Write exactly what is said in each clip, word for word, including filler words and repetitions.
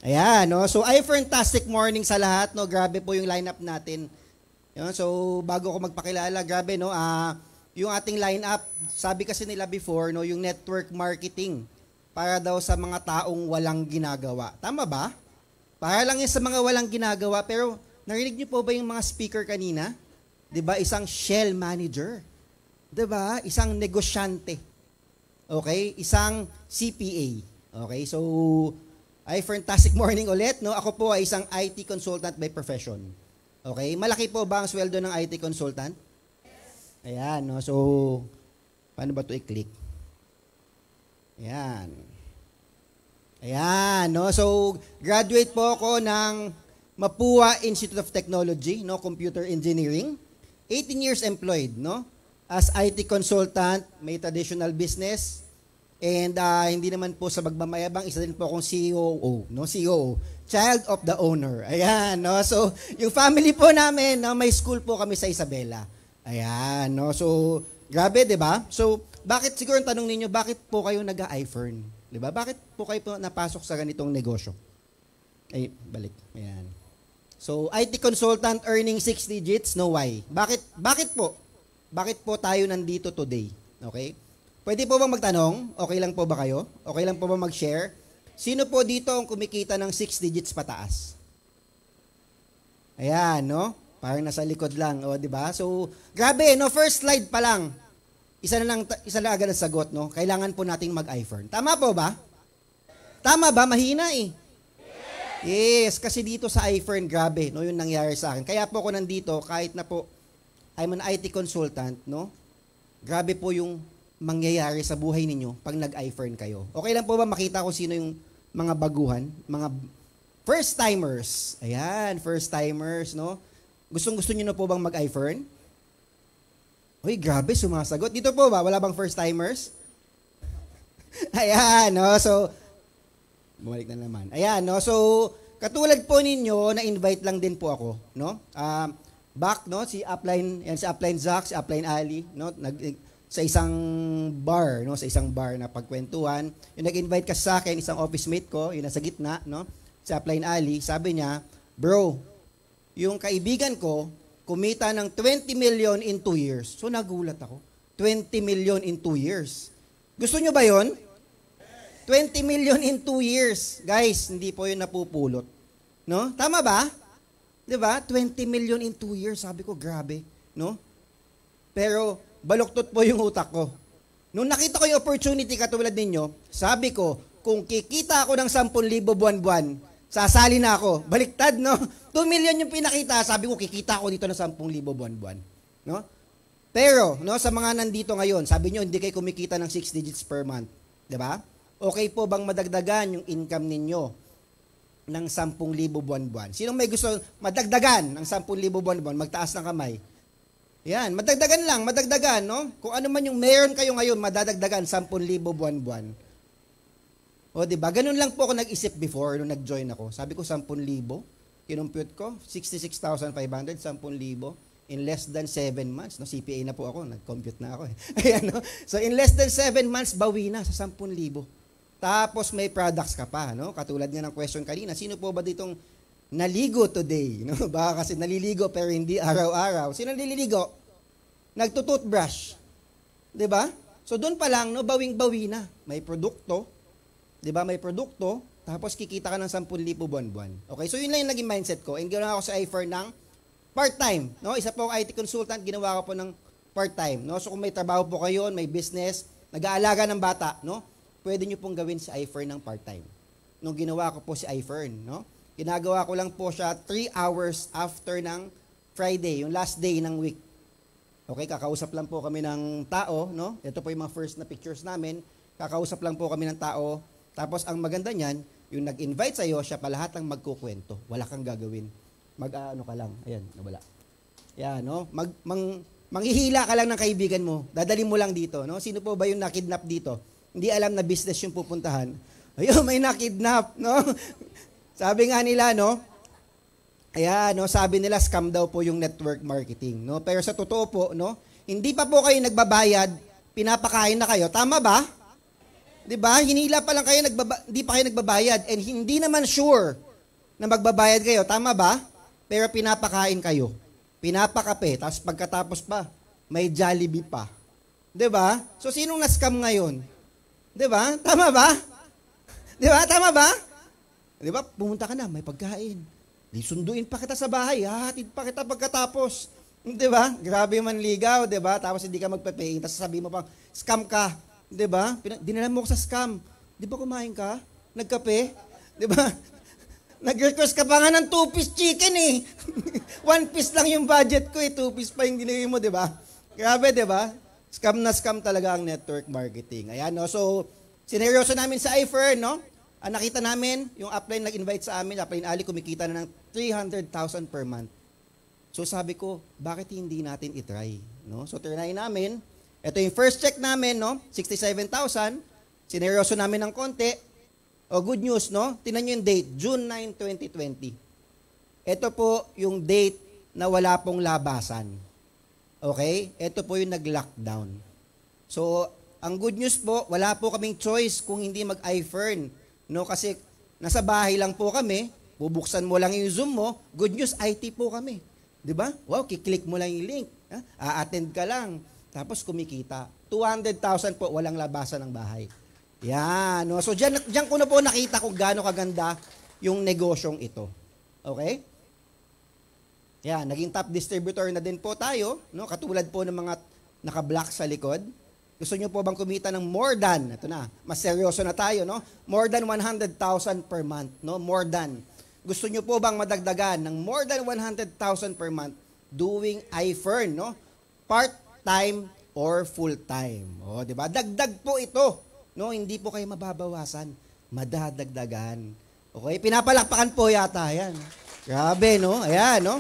Ayan, no? So, ay fantastic morning sa lahat, no? Grabe po yung lineup natin. Yun, so, bago ko magpakilala, grabe, no? Ah, yung ating lineup, sabi kasi nila before, no, yung network marketing para daw sa mga taong walang ginagawa. Tama ba? Para lang yun sa mga walang ginagawa, pero narinig niyo po ba yung mga speaker kanina? 'Di ba? Isang shell manager. 'Di ba? Isang negosyante. Okay? Isang C P A. Okay? So, ay fantastic morning ulit, no? Ako po ay isang I T consultant by profession. Okay? Malaki po ba ang sweldo ng I T consultant? Yes. Ayan, no? So, paano ba ito i-click? Ayan. Ayan, no? So, graduate po ako ng Mapua Institute of Technology, no? Computer Engineering. eighteen years employed, no? As I T consultant, may traditional business. And uh, hindi naman po sa magmamayabang, isa din po akong C O O, no? C O O, Child of the Owner. Ayan, no? So, yung family po namin, no? May school po kami sa Isabela. Ayan, no? So, grabe, di ba? So, bakit, siguro ang tanong ninyo, bakit po kayo nag-a-iFern? Di ba? Bakit po kayo po napasok sa ganitong negosyo? Ay, balik. Ayan. So, I T consultant earning six digits, no why? Bakit, bakit po? Bakit po tayo nandito today? Okay? Pwede po bang magtanong? Okay lang po ba kayo? Okay lang po ba mag-share? Sino po dito ang kumikita ng six digits pataas? Ayan, no? Parang nasa likod lang, o, di ba? So, grabe, no? First slide pa lang. Isa na lang, isa na agad ang sagot, no? Kailangan po nating mag-iFern. Tama po ba? Tama ba? Mahina eh. Yes, kasi dito sa iFern, grabe, no? Yung nangyari sa akin. Kaya po ako nandito, kahit na po, I'm an I T consultant, no? Grabe po yung mangyayari sa buhay ninyo pag nag-iFern kayo. Okay lang po ba makita ko sino yung mga baguhan, mga first-timers? Ayan, first-timers, no? Gustong-gusto niyo na po bang mag-iFern? Uy, grabe, sumasagot. Dito po ba, wala bang first-timers? Ayan, no? So, bumalik na naman. Ayan, no? So, katulad po ninyo, na-invite lang din po ako, no? Um, back, no? Si Upline, yan si Upline Zach, si Upline Ali, no? Nag sa isang bar, no, sa isang bar na pagkwentuhan. Yung nag-invite kasi sa akin, isang office mate ko, yung nasa gitna, no, sa Upline Ali, sabi niya, bro, yung kaibigan ko, kumita ng twenty million in two years. So nagulat ako. twenty million in two years. Gusto nyo ba yon? twenty million in two years. Guys, hindi po yun napupulot. No? Tama ba? Diba? twenty million in two years. Sabi ko, grabe. No? Pero, baluktot po yung utak ko. Nung nakita ko yung opportunity katulad ninyo, sabi ko, kung kikita ako ng ten thousand buwan-buwan, sasali na ako. Baliktad, no? two million yung pinakita, sabi ko, kikita ako dito ng ten thousand buwan-buwan. No? Pero, no, sa mga nandito ngayon, sabi nyo, hindi kayo kumikita ng six digits per month. Diba? Okay po bang madagdagan yung income ninyo ng ten thousand buwan-buwan? Sinong may gusto madagdagan ng ten thousand buwan-buwan? Magtaas ng kamay. Yan, madagdagan lang, madagdagan, no? Kung ano man yung meron kayo ngayon, madadagdagan ten thousand buwan-buwan. O, di ba? Ganun lang po ako nag-isip before nung nag-join ako. Sabi ko, ten thousand, kinumpute ko, sixty-six thousand five hundred, ten thousand, in less than seven months, no? C P A na po ako, nag-compute na ako eh. Ayan, no? So, in less than seven months, bawi na sa ten thousand. Tapos, may products ka pa, no? Katulad nga ng question kanina, sino po ba ditong naligo today? No? Baka kasi naliligo pero hindi araw-araw. Sino naliligo? Nagtututbrush. 'Di ba? So doon pa lang, no, bawing-bawi na. May produkto. 'Di ba? May produkto. Tapos kikita ka ng ten thousand buwan-buwan. Okay, so yun lang yung naging mindset ko. And ginawa ko sa iFern ng part-time. No? Isa po akong I T consultant, ginawa ko po ng part-time. No? So kung may trabaho po kayo, may business, nag-aalaga ng bata, no? Pwede nyo pong gawin si iFern ng part-time. Nung ginawa ko po si iFern, no? Ginagawa ko lang po siya three hours after ng Friday, yung last day ng week. Okay, kakausap lang po kami ng tao, no? Ito po yung mga first na pictures namin. Kakausap lang po kami ng tao. Tapos ang maganda niyan, yung nag-invite sa'yo, siya pa lahat ang magkukwento. Wala kang gagawin. Mag-ano ka lang. Ayan, nawala. Yan, no? Mag, mang, manghihila ka lang ng kaibigan mo. Dadali mo lang dito, no? Sino po ba yung nakidnap dito? Hindi alam na business yung pupuntahan. Ayun, may nakidnap, no? Sabi nga nila, no? Ayan, no, sabi nila scam daw po yung network marketing, no? Pero sa totoo po, no, hindi pa po kayo nagbabayad, pinapakain na kayo. Tama ba? 'Di ba? Hinila pa lang kayo, nagbaba, hindi pa kayo nagbabayad and hindi naman sure na magbabayad kayo, tama ba? Pero pinapakain kayo. Pinapakape, tapos pagkatapos pa, may Jollibee pa. 'Di ba? So sinong na-scam ngayon? 'Di ba? Tama ba? 'Di ba? Tama ba? 'Di ba? Pumunta ka na, may pagkain. Di sunduin pa kita sa bahay, hahatid pa kita pagkatapos. 'Di ba? Grabe man ligaw, 'di ba? Tapos hindi ka magpe-pay, tapos sasabihin mo pang scam ka, 'di ba? Dinala mo ko sa scam. 'Di ba kumain ka? Nagkape? 'Di ba? Nag-request ka pa nga ng two-piece chicken eh. One piece lang yung budget ko eh, two piece pa yung dinigay mo, 'di ba? Grabe, 'di ba? Scam na scam talaga ang network marketing. Ayan, no? So, sineryoso namin sa iFern, no? Ang nakita namin, yung upline nag-invite sa amin, upline Ali, kumikita na ng three hundred thousand per month. So sabi ko, bakit hindi natin itry? No? So trinay namin. Ito yung first check namin, no? sixty-seven thousand. Sineryoso namin ng konti. O good news, no? Tingnan nyo yung date, June ninth, twenty twenty. Ito po yung date na wala pong labasan. Okay? Ito po yung nag-lockdown. So, ang good news po, wala po kaming choice kung hindi mag-iFern. No, kasi nasa bahay lang po kami, bubuksan mo lang yung Zoom mo, good news, I T po kami. 'Di ba? Wow, kiklik mo lang yung link. Ha? A-attend ka lang. Tapos kumikita. two hundred thousand po, walang labasan ng bahay. Yan. No? So, dyan, dyan ko na po nakita kung gaano kaganda yung negosyong ito. Okay? Yan, naging top distributor na din po tayo. No? Katulad po ng mga naka-block sa likod. Gusto nyo po bang kumita ng more than, ito na, mas seryoso na tayo, no? More than one hundred thousand per month, no? More than. Gusto nyo po bang madagdagan ng more than one hundred thousand per month doing iFern, no? Part-time or full-time. O, di ba? Dagdag po ito, no? Hindi po kayo mababawasan. Madadagdagan. Okay? Pinapalakpakan po yata yan. Grabe, no? Ayan, no?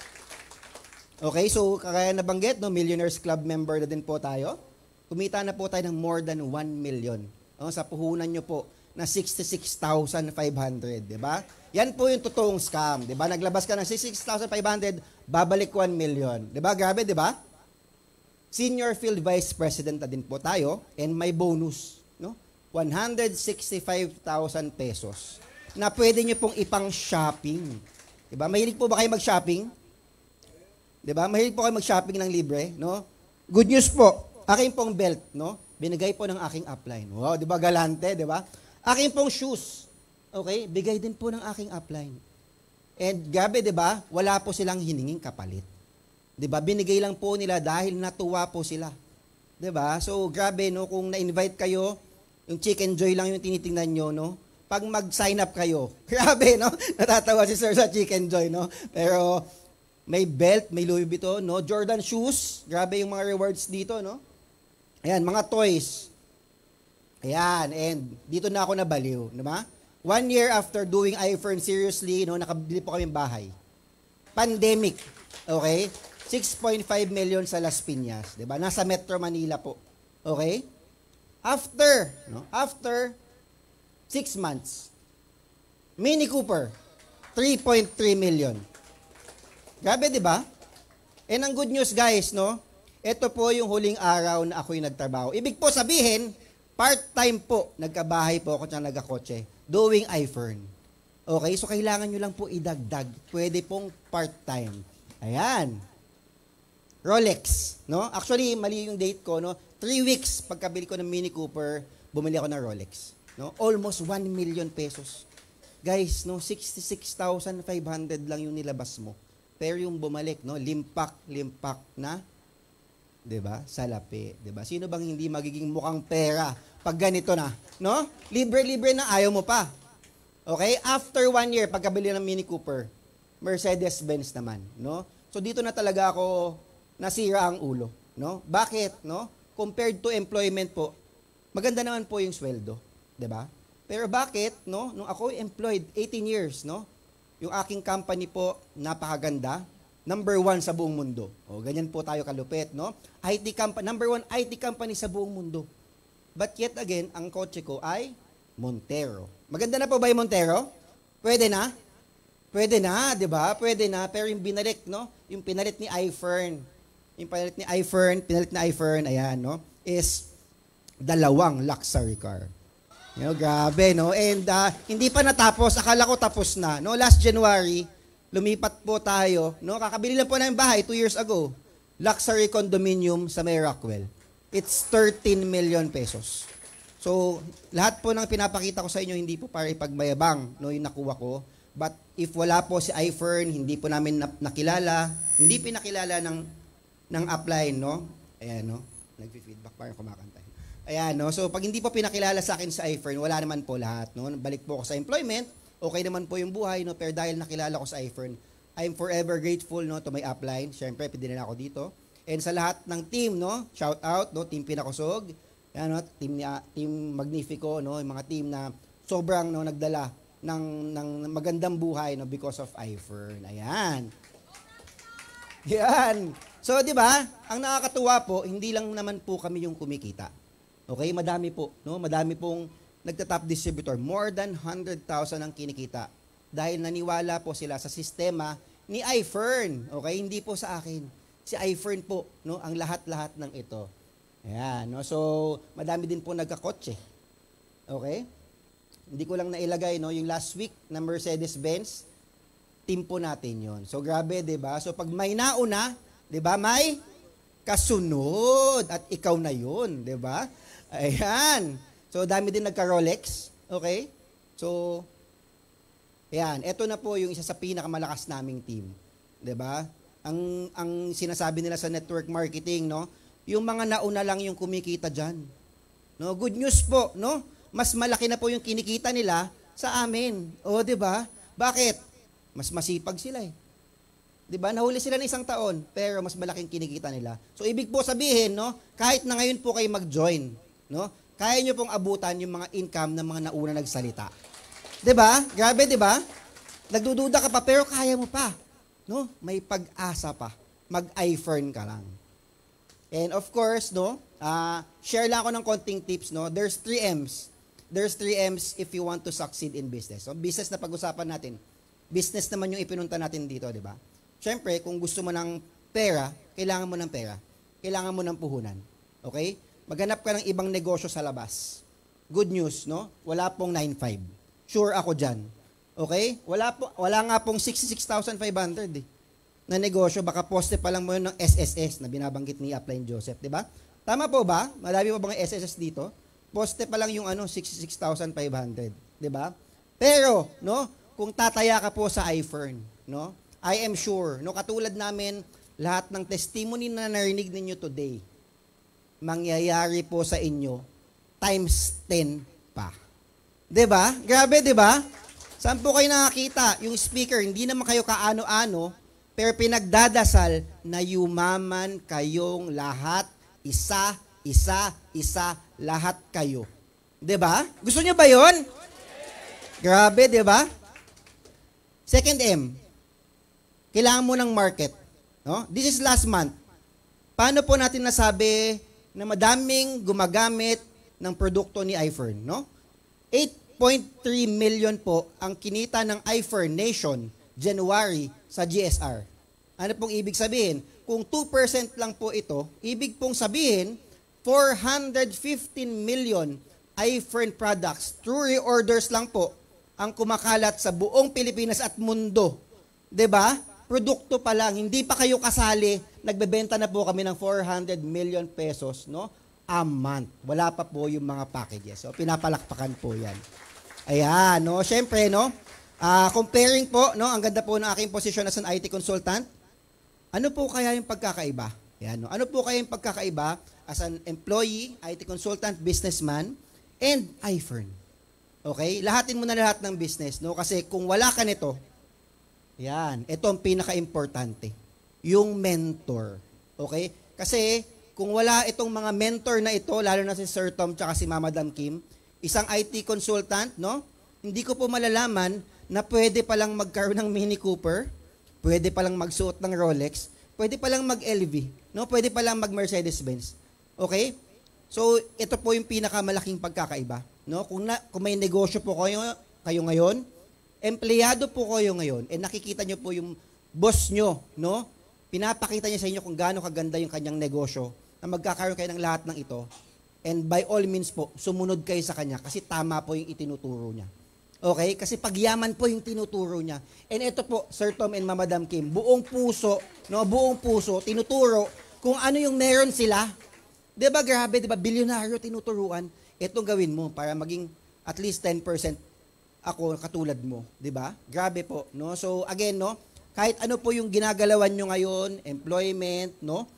Okay, so kaya nabanggit, no? Millionaires Club member na din po tayo. Kumita na po tayo ng more than one million. O, sa puhunan nyo po na sixty-six thousand five hundred, di ba? Yan po yung totoong scam, di ba? Naglabas ka ng sixty-six thousand five hundred, babalik one million. Di ba? Grabe, di ba? Senior Field Vice President na din po tayo and may bonus, no? one hundred sixty-five thousand pesos na pwede nyo pong ipang shopping. Di ba? Mahilig po ba kayo mag-shopping? Di ba? Mahilig po kayo mag-shopping ng libre, no? Good news po. Aking pong belt, no? Binigay po ng aking upline. Wow, di ba galante, di ba? Aking pong shoes, okay? Bigay din po ng aking upline. And gabi, di ba? Wala po silang hininging kapalit. Di ba? Binigay lang po nila dahil natuwa po sila. Di ba? So, grabe, no? Kung na-invite kayo, yung Chicken Joy lang yung tinitingnan nyo, no? Pag mag-sign up kayo, grabe, no? Natatawa si Sir sa Chicken Joy, no? Pero, may belt, may Louis Vuitton, no? Jordan shoes, grabe yung mga rewards dito, no? Ayan, mga toys. Ayan, and dito na ako nabaliw, di ba? One year after doing iFern seriously, no, nakabili po kami bahay. Pandemic, okay? six point five million sa Las Piñas, di ba? Nasa Metro Manila po. Okay? After, no? After six months, Mini Cooper, three point three million. Grabe, di ba? And ang good news, guys, no? Ito po yung huling araw na ako'y nagtrabaho. Ibig po sabihin, part-time po, nagkabahay po ako tsaka nagkakotse, doing iFern. Okay, so kailangan nyo lang po idagdag. Pwede pong part-time. Ayan. Rolex, no? Actually, mali yung date ko, no? Three weeks pagkabili ko ng Mini Cooper, bumili ako ng Rolex. No? Almost one million pesos. Guys, no? sixty-six thousand five hundred lang yung nilabas mo. Pero yung bumalik, no? Limpak, limpak na, 'di ba? Salapi, 'di ba? Sino bang hindi magiging mukhang pera pag ganito na, no? Libre-libre na, ayaw mo pa. Okay? After one year pagkabili ng Mini Cooper, Mercedes-Benz naman, no? So dito na talaga ako nasira ang ulo, no? Bakit, no? Compared to employment po, maganda naman po yung sweldo, 'di ba? Pero bakit, no? Nung ako employed eighteen years, no? Yung aking company po napakaganda. Number one sa buong mundo. O, ganyan po tayo kalupit, no? I T company, number one I T company sa buong mundo. But yet again, ang kotse ko ay Montero. Maganda na po ba yung Montero? Pwede na? Pwede na, di ba? Pwede na. Pero yung binalik, no? Yung pinalit ni iFern, yung pinalit ni iFern, pinalit ni iFern, ayan, no? Is dalawang luxury car. You know, grabe, no? And uh, hindi pa natapos, akala ko tapos na. No, last January, lumipat po tayo, no? Kakabili lang po ng bahay two years ago. Luxury condominium sa May Rockwell. It's thirteen million pesos. So, lahat po ng pinapakita ko sa inyo, hindi po para ipagmayabang, no, yung nakuha ko. But if wala po si iFern, hindi po namin nakilala, hindi pinakilala ng ng upline, no? Ayan, no? Nag-feedback pa yung kumakanta. Ayan, no? So, pag hindi po pinakilala sa akin sa iFern, wala naman po lahat, no? Balik po ako sa employment, okay naman po yung buhay, no? Pero dahil nakilala ko sa iFern, I'm forever grateful, no, to my upline. Siyempre, pwede na ako dito. And sa lahat ng team, no? Shout out, no? Team Pinakusog, yan, no? Team, uh, team Magnifico, no? Yung mga team na sobrang, no, nagdala ng, ng magandang buhay, no? Because of iFern. Ayan. Yan. So, di ba? Ang nakakatuwa po, hindi lang naman po kami yung kumikita. Okay, madami po, no? Madami pong nagta-top distributor. More than one hundred thousand ang kinikita. Dahil naniwala po sila sa sistema ni iFern. Okay, hindi po sa akin. Si iFern po, no? Ang lahat-lahat ng ito. Ayan, no? So, madami din po nagkakotse. Okay? Hindi ko lang nailagay, no? Yung last week na Mercedes-Benz, team po natin yon. So, grabe, di ba? So, pag may nauna, di ba, may kasunod. At ikaw na yun, di ba? Ayan. So, dami din nagka-Rolex. Okay? So, ayan. Ito na po yung isa sa pinakamalakas naming team. Diba? Ang, ang sinasabi nila sa network marketing, no? Yung mga nauna lang yung kumikita dyan. No? Good news po, no? Mas malaki na po yung kinikita nila sa amin. O, diba? Bakit? Mas masipag sila eh. Diba? Nahuli sila ng isang taon, pero mas malaking kinikita nila. So, ibig po sabihin, no? Kahit na ngayon po kayo mag-join, no? Kaya nyo pong abutan yung mga income ng mga nauna nagsalita. 'Di ba? Grabe, 'di ba? Nagdududa ka pa pero kaya mo pa. No? May pag-asa pa. Mag-iFern ka lang. And of course, no, uh, share lang ako ng konting tips, no. There's three M's. There's three M's if you want to succeed in business. So, business na pag-usapan natin. Business naman yung ipinunta natin dito, 'di ba? Siyempre, kung gusto mo ng pera, kailangan mo ng pera. Kailangan mo ng puhunan. Okay? Maghanap ka ng ibang negosyo sa labas. Good news, no? Wala pong nine five. Sure ako dyan. Okay? Wala, po, wala nga pong sixty-six thousand five hundred eh, na negosyo. Baka poste pa lang mo yun ng S S S na binabanggit ni Upline Joseph. Diba? Tama po ba? Marami po bang S S S dito? Poste pa lang yung ano, sixty-six thousand five hundred. Diba? Pero, no? Kung tataya ka po sa iFern, no? I am sure, no? Katulad namin, lahat ng testimony na narinig ninyo today, mangyayari po sa inyo times ten pa. 'Di ba? Grabe, 'di ba? Saan po kayo nakakita? Yung speaker, hindi naman kayo kaano-ano, pero pinagdadasal na yumaman kayong lahat, isa, isa, isa, lahat kayo. 'Di ba? Gusto niyo ba 'yon? Grabe, 'di ba? Second M. Kailangan mo ng market, no? This is last month. Paano po natin nasabi na madaming gumagamit ng produkto ni iFern, no? eight point three million po ang kinita ng iFern Nation January sa G S R. Ano pong ibig sabihin? Kung two percent lang po ito, ibig pong sabihin four hundred fifteen million iFern products through reorders lang po ang kumakalat sa buong Pilipinas at mundo. 'Di ba? Produkto pa lang, hindi pa kayo kasali, nagbebenta na po kami ng four hundred million pesos, no? A month. Wala pa po yung mga packages. So, pinapalakpakan po yan. Ayan, no? Siyempre, no? Uh, comparing po, no? Ang ganda po ng aking posisyon as an I T consultant. Ano po kaya yung pagkakaiba? Ayan, no? Ano po kaya yung pagkakaiba as an employee, I T consultant, businessman, and iFern? Okay? Lahatin mo na lahat ng business, no? Kasi kung wala ka nito, yan, ito ang pinaka-importante. Yung mentor. Okay? Kasi, kung wala itong mga mentor na ito, lalo na si Sir Tom tsaka si Mama Madam Kim, isang I T consultant, no? Hindi ko po malalaman na pwede palang magkaroon ng Mini Cooper, pwede palang magsuot ng Rolex, pwede palang mag-L V, no? Pwede palang mag-Mercedes-Benz. Okay? So, ito po yung pinakamalaking pagkakaiba, no? Kung, na, kung may negosyo po kayo, kayo ngayon, empleyado po kayo ngayon, eh nakikita nyo po yung boss nyo, no? Pinapakita niya sa inyo kung gaano kaganda yung kanyang negosyo, na magkakaroon kayo ng lahat ng ito. And by all means po, sumunod kayo sa kanya kasi tama po yung itinuturo niya. Okay? Kasi pagyaman po yung tinuturo niya. And ito po, Sir Tom and Madam Kim, buong puso, no, buong puso, tinuturo kung ano yung meron sila. Diba grabe, diba? Bilyonaryo tinuturuan. Itong gawin mo para maging at least ten percent ako katulad mo. Diba? Grabe po. No? So again, no, kahit ano po yung ginagalawan nyo ngayon, employment, no,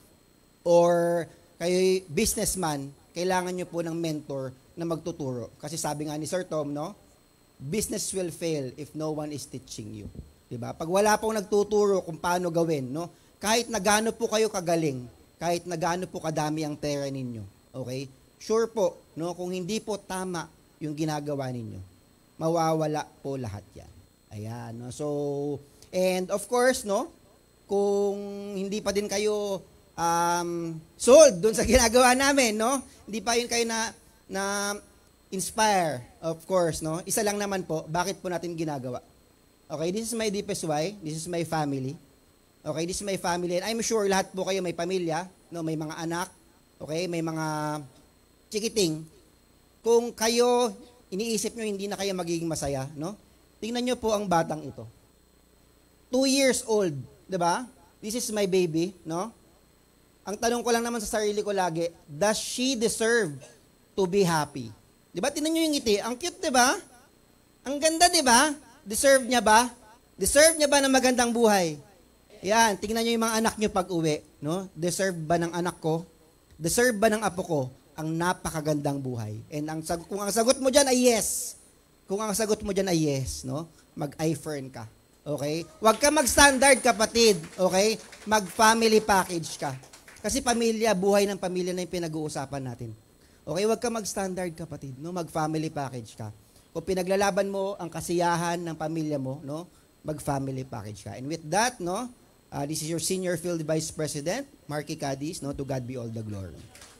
or kayo businessman, kailangan nyo po ng mentor na magtuturo. Kasi sabi nga ni Sir Tom, no, business will fail if no one is teaching you. Diba? Pag wala pong nagtuturo kung paano gawin, no, kahit na gaano po kayo kagaling, kahit na gaano po kadami ang pera ninyo, okay? Sure po, no, kung hindi po tama yung ginagawa ninyo, mawawala po lahat yan. Ayan, no? So, and of course, no, kung hindi pa din kayo um, sold dun sa ginagawa namin, no, hindi pa yun kayo na, na inspire, of course, no, isa lang naman po, bakit po natin ginagawa? Okay, this is my deepest why, this is my family. Okay, this is my family, and I'm sure lahat po kayo may pamilya, no, may mga anak, okay, may mga chikiting. Kung kayo, iniisip nyo hindi na kayo magiging masaya, no? Tingnan nyo po ang batang ito. Two years old, di ba? This is my baby, no? Ang tanong ko lang naman sa sarili ko lagi, does she deserve to be happy? Di ba? Tingnan nyo yung ngiti. Ang cute, di ba? Ang ganda, di ba? Deserve niya ba? Deserve niya ba ng magandang buhay? Yan, tingnan nyo yung mga anak nyo pag uwi, no? Deserve ba ng anak ko? Deserve ba ng apo ko ang napakagandang buhay? And ang sag- kung ang sagot mo dyan ay yes, kung ang sagot mo dyan ay yes, no? Mag-I-fern ka. Okay? Huwag ka mag-standard, kapatid. Okay? Mag-family package ka. Kasi pamilya, buhay ng pamilya na yung pinag-uusapan natin. Okay? Huwag ka mag-standard, kapatid. No? Mag-family package ka. Kung pinaglalaban mo ang kasiyahan ng pamilya mo, no? Mag-family package ka. And with that, no? Uh, this is your Senior Field Vice President, Marky Cadiz, no? To God be all the glory.